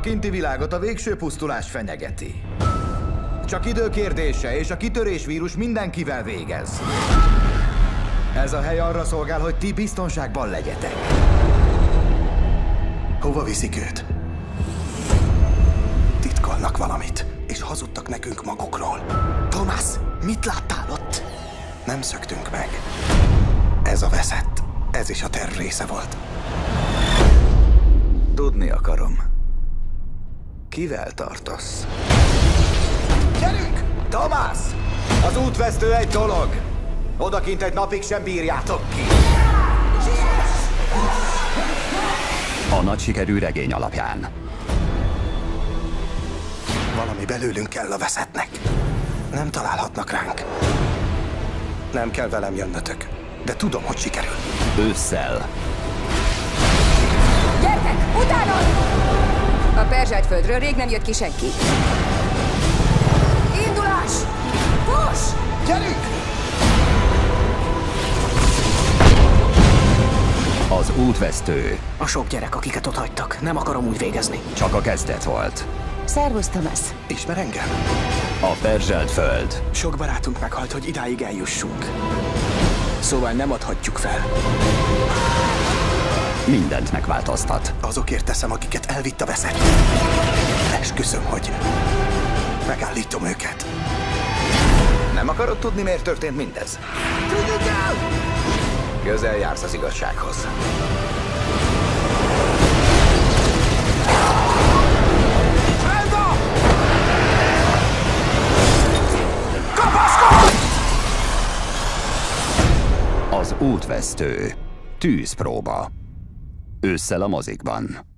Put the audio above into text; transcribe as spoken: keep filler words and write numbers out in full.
kinti világot a végső pusztulás fenyegeti. Csak idő kérdése, és a kitörésvírus mindenkivel végez. Ez a hely arra szolgál, hogy ti biztonságban legyetek. Hova viszik őt? Titkolnak valamit, és hazudtak nekünk magukról. Thomas, mit láttál ott? Nem szöktünk meg. Ez a veszett. Ez is a terv része volt. Tudni akarom. Kivel tartasz? Gyerünk! Thomas! Az útvesztő egy dolog. Odakint egy napig sem bírjátok ki. A nagy sikerű regény alapján. Valami belőlünk kell a veszettnek. Nem találhatnak ránk. Nem kell velem jönnötök, de tudom, hogy sikerül. Ősszel. Gyertek, utánod! A perzselt földről rég nem jött ki senki. Indulás! Fuss! Gyerünk! Az útvesztő. A sok gyerek, akiket ott hagytak. Nem akarom úgy végezni. Csak a kezdet volt. Szervusz, Thomas. Ismer engem? A perzselt föld. Sok barátunk meghalt, hogy idáig eljussunk. Szóval nem adhatjuk fel. Mindent megváltoztat. Azokért teszem, akiket elvitt a veszett. Esküszöm, hogy megállítom őket. Nem akarod tudni, miért történt mindez? Tudjuk el! Közel jársz az igazsághoz. Az útvesztő. Tűzpróba. Ősszel a mozikban.